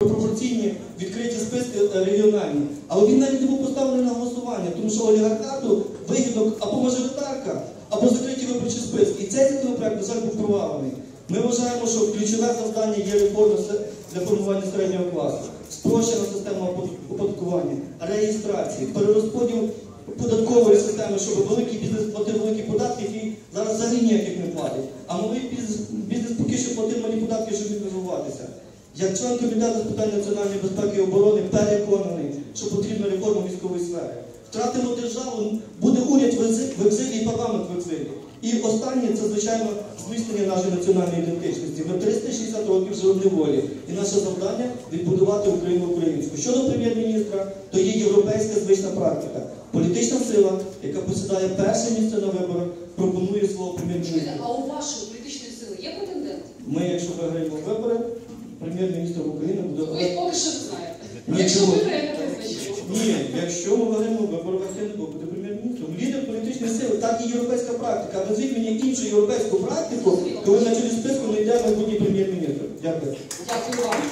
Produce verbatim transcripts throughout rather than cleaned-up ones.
пропорційні відкриті списки регіональні. Але він навіть не був поставлений на голосування, тому що олігархату вигідно або мажоритарка, або закриті виборчі списки. І цей законопроект, на жаль, був провалений. Ми вважаємо, що ключове завдання є реформа для формування середнього класу, спрощена система оподаткування, реєстрації, перерозподіл податкової системи, щоб великий бізнес платив великі податки, які зараз взагалі ніяких не платять. А малий бізнес, бізнес поки що платив малі податки, щоб розвиватися. Як член комітету з питань національної безпеки і оборони переконаний, що потрібна реформа військової сфери. Втратимо державу, буде уряд в екзилі і парламент в екзилі. І останнє – це, звичайно, зміцнення нашої національної ідентичності. Ми триста шістдесят років жили в неволі. І наше завдання – відбудувати Україну українську. Щодо прем'єр-міністра, то є європейська звична практика. Політична сила, яка посідає перше місце на виборах, пропонує свого прем'єр-міністра. А у вашої політичної сили є претендент? Ми, якщо виграємо вибори, прем'єр-міністр України буде... Ви поки що знаєте. Ні, якщо ви виграєте, значить. Ні, якщо ми виграємо вибори, Вахтенко буде прем'єр-міністром. Лідер політичної сили, так і європейська практика. А назвіть мені іншу європейську практику, коли на чолі списку не йде майбутній прем'єр-міністр. Дякую. Дякую вам.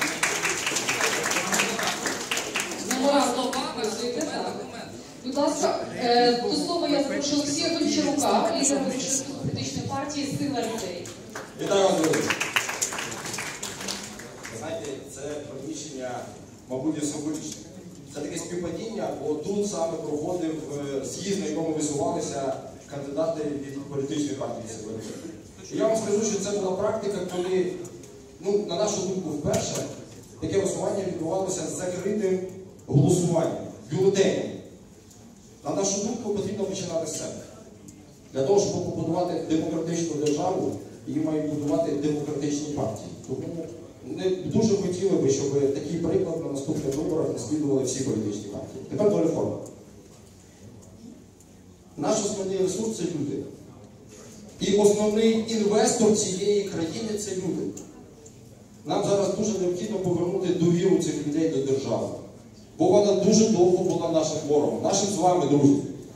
Будь ласка, до слова я запрошую Олексія Гончарука, лідера політичної партії «Сила людей». Вітаю вас, друзі. Знаєте, це приміщення, мабуть, символічне. Це таке співпадіння, бо тут саме проходив з'їзд, на якому висувалися кандидати від політичної партії «Сила людей». І я вам скажу, що це була практика, коли, ну, на нашу думку, вперше таке голосування відбувалося з закритим голосуванням, бюлетенем. На нашу думку, потрібно починати з себе. Для того, щоб побудувати демократичну державу, її мають будувати демократичні партії. Тому не дуже хотіли би, щоб такий приклад на наступних виборах наслідували всі політичні партії. Тепер до реформи. Наш основний ресурс – це люди. І основний інвестор цієї країни – це люди. Нам зараз дуже необхідно повернути довіру цих людей до держави. Бо вона дуже довго була нашим ворогом, нашим з вами, друзі.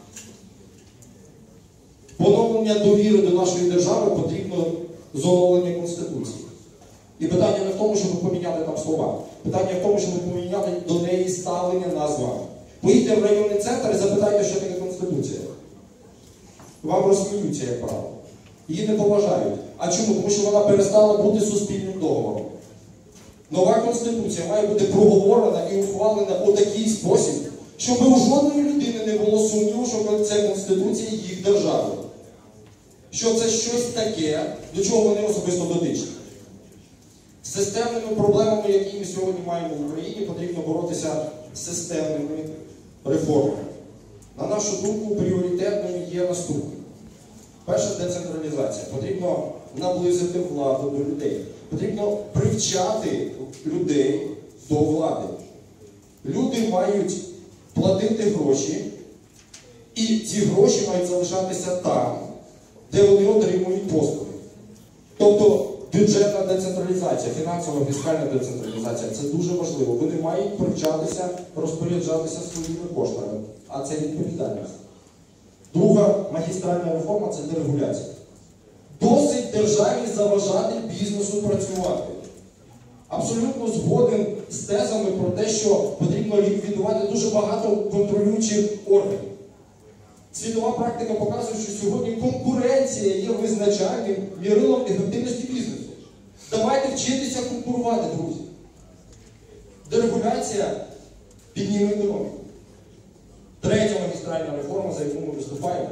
Поновлення довіри до нашої держави потрібно з оновлення Конституції. І питання не в тому, щоб поміняти там слова. Питання в тому, щоб поміняти до неї ставлення нас з вами. Поїдьте в районний центр і запитайте, що таке Конституція. Вам розсміються, як правило. Її не поважають. А чому? Тому що вона перестала бути суспільним договором. Нова Конституція має бути проговорена і ухвалена у такий спосіб, щоб у жодної людини не було сумніву, що це Конституція їх держави. Що це щось таке, до чого вони особисто дотичні. З системними проблемами, які ми сьогодні маємо в Україні, потрібно боротися з системними реформами. На нашу думку, пріоритетними є наступне. Перша – децентралізація. Потрібно наблизити владу до людей. Потрібно привчати людей до влади. Люди мають платити гроші, і ці гроші мають залишатися там, де вони отримують послуги. Тобто бюджетна децентралізація, фінансова, фіскальна децентралізація – це дуже важливо. Вони мають привчатися, розпоряджатися своїми коштами, а це відповідальність. Друга магістральна реформа – це дерегуляція. Досить державі заважати бізнесу працювати. Абсолютно згоден з тезами про те, що потрібно ліквідувати дуже багато контролюючих органів. Світова практика показує, що сьогодні конкуренція є визначальним мірилом ефективності бізнесу. Давайте вчитися конкурувати, друзі. Дерегуляція підніме економіку. Третя магістральна реформа, за яку ми виступаємо,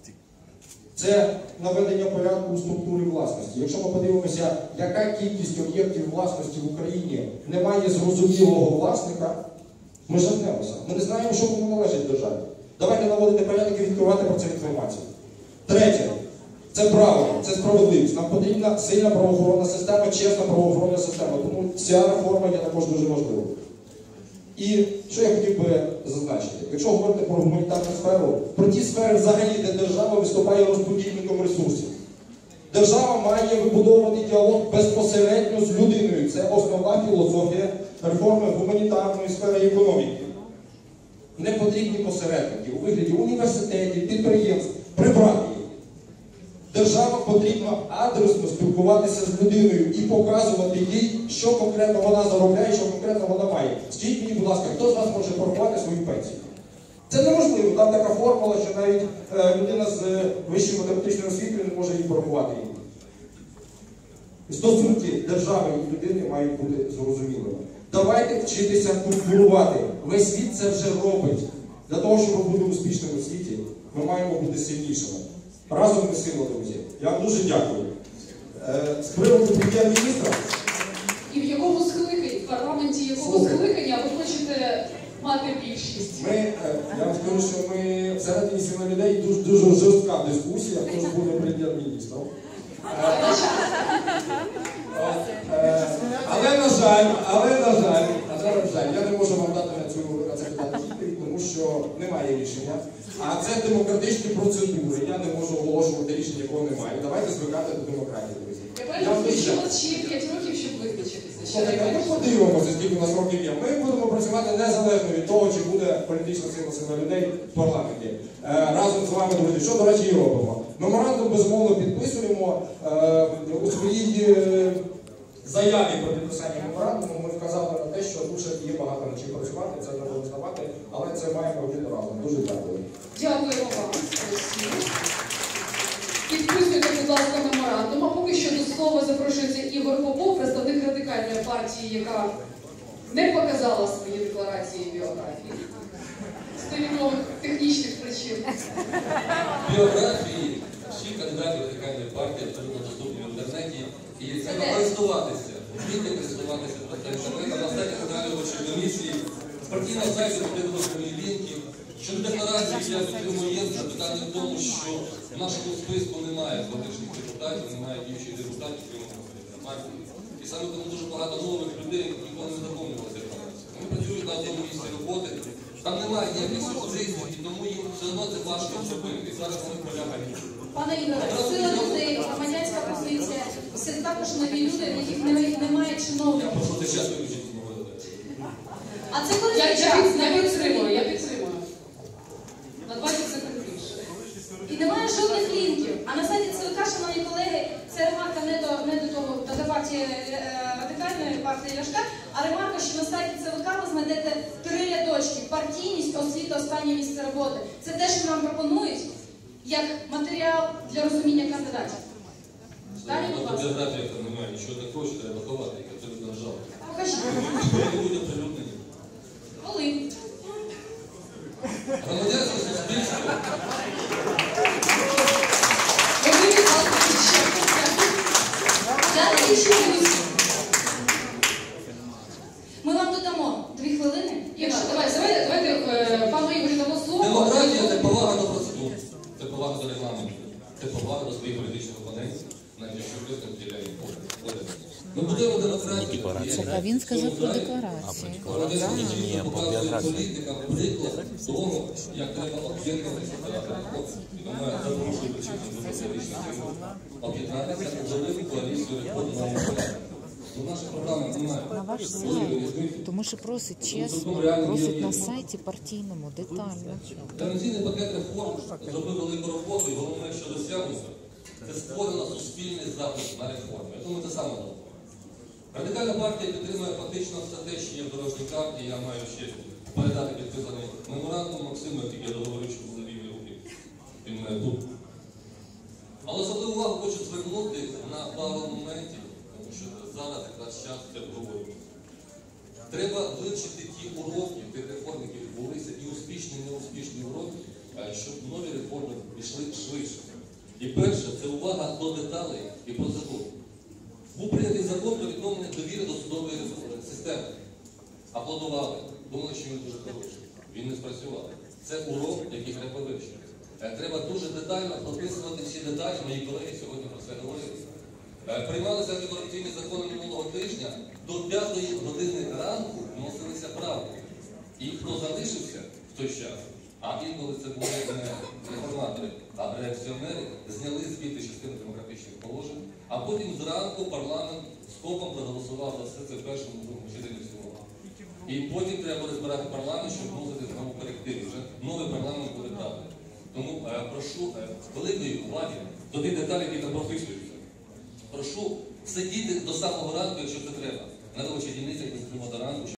це наведення порядку у структурі власності. Якщо ми подивимося, яка кількість об'єктів власності в Україні не має зрозумілого власника, ми жахнемося. Ми не знаємо, що кому належить державі. Давайте наводити порядок і відкривати про це інформацію. Третє – це право, це справедливість. Нам потрібна сильна правоохоронна система, чесна правоохоронна система. Тому ця реформа є також дуже важливою. І що я хотів би зазначити? Якщо говорити про гуманітарну сферу, про ті сфери взагалі, де держава виступає розподільником ресурсів. Держава має вибудовувати діалог безпосередньо з людиною. Це основна філософія реформи гуманітарної сфери економіки. Не потрібні посередники у вигляді університетів, підприємств, прибрати їх. Держава потрібно адресно спілкуватися з людиною і показувати їй, що конкретно вона заробляє, що конкретно вона має. Скажіть мені, будь ласка, хто з вас може порахувати свою пенсію? Це неможливо. Там така формула, що навіть е, людина з е, вищою математичною освітою не може її порахувати. Стосунки держави і людини мають бути зрозумілими. Давайте вчитися конкурувати. Весь світ це вже робить. Для того, щоб бути успішними у світі, ми маємо бути сильнішими. Разом ми сила, друзі. Я вам дуже дякую. Е, з приводу прем'єр-міністра. І в якому скликанні, в парламенті якого скликання ви хочете мати більшість? Ми, е, я вам скажу, що ми всередині сіли людей дуже, дуже жорстка дискусія, хто ж буде прем'єр-міністром. Е, е, але на жаль, але на жаль, на жаль, на жаль, я не можу вам дати на цю на це питання відповідь, тому що немає рішення. А це демократичні процедури. Я не можу оголошувати рішення, якого немає. Давайте звикати до демократії, друзі. Я бачу, що у вас ще є п'ять років, щоб визначитися. Ще не Ми менше. подивимося, скільки у нас років є. Ми будемо працювати незалежно від того, чи буде політична сила сила людей в парламенті. Е, разом з вами, друзі, що, до речі, і робимо. Меморандум, безумовно, підписуємо. Е, у своїй е, заяві про підписання меморандуму ми вказали на те, що тут ще є багато над чим працювати, це треба визнавати, але це маємо робити разом. Дуже дякую. Дякуємо вам. Підписуйте, будь ласка, меморандум. А поки що до слова запрошується Ігор Попов, представник радикальної партії, яка не показала свої декларації і біографії. З невідомих технічних причин. Біографії всіх кандидатів радикальної партії абсолютно доступні в інтернеті. І треба користуватися, вміти користуватися інтернетом на сайті Центральної виборчої комісії, з партійного сайту подивилися лінків. Щодо декларації, я підтримую Єнса, питання в тому, що в нашому списку немає колишніх депутатів, немає діючих депутатів, крім партії. І саме тому дуже багато нових людей, які ніколи не заповнювали декларацію. Вони працюють на одному місці роботи, там немає ніяких сюрпризів, і тому їм все одно це важко зробити. І зараз вони полягають. Пане Ігоре, сила людей, громадянська позиція, це також нові люди, в яких не- немає Я чиновників. прошу ти час виключити з мого А це коли Я, ви я, час? під- я підтримую, я підтримую. На двадцять секунд більше. І немає жодних лінків. А на сайті ЦВК, шановні колеги, це ремарка не до, не до того, до партії е, радикальної партії Ляшка, а ремарка, що на сайті ЦВК ви знайдете три рядочки: партійність, освіта, останнє місце роботи. Це те, що нам пропонують як матеріал для розуміння кандидатів. Далі, будь На ласка. біографіях там немає нічого такого, що треба ховати, як абсолютно жалко. Покажіть. Вони будуть оприлюднені. Коли? Громадянське суспільство. Вони від вас захищають. Я не чуюсь. Ми вам додамо дві хвилини. Якщо, давай, давайте, давайте е, пану Ігорю дамо слово. Демократія це повага до процедур, це повага до регламенту, це повага до своїх політичних опонентів, навіть якщо хтось не поділяє погляд. Ми будемо демократію. А він сказав про декларацію. Громадянське суспільство показує політикам приклад того, як треба об'єднуватися і думаю, за порушую причину демократичних сил, об'єднатися у велику коаліцію реформ нового порядку. У наших програмах немає. На ваш великої сайт, різниці. тому що просить чесно, просить на сайті партійному, детально. Гарантійний пакет реформ зробив велику роботу, і головне, що досягнуто, це створено суспільний запит на реформи. Я думаю, це саме головне. Радикальна партія підтримує фактично все те, що є в дорожній карті. Я маю ще передати підписаний меморандум Максиму, який я договорю, що за вільні руки. Він мене тут. Але особливу увагу хочу звернути на пару моментів, тому що зараз якраз час це обговорювати. Треба вивчити ті уроки тих реформ, які відбулися, і успішні, і неуспішні уроки, щоб нові реформи пішли швидше. І перше, це увага до деталей і процедур. Був прийнятий закон про відновлення довіри до судової системи. Аплодували, думали, що він дуже хороший. Він не спрацював. Це урок, який треба вивчити. Треба дуже детально прописувати всі деталі, мої колеги сьогодні про це говорили. Приймалися антикорупційні закони минулого тижня, до п'ятої години ранку вносилися правки. І хто залишився в той час, а інколи це були не реформатори, а реакціонери, зняли звідти частину демократичних положень, а потім зранку парламент скопом проголосував за все це в першому, другому читанні в цілому. І потім треба буде збирати парламент, щоб вносити знову корективи. Вже новий парламент буде правильний. Тому е, прошу е, великої уваги до тих деталей, які там прописуються. Прошу сидіти до самого ранку, якщо це треба. На робочій дільниці, як ми сидимо до ранку.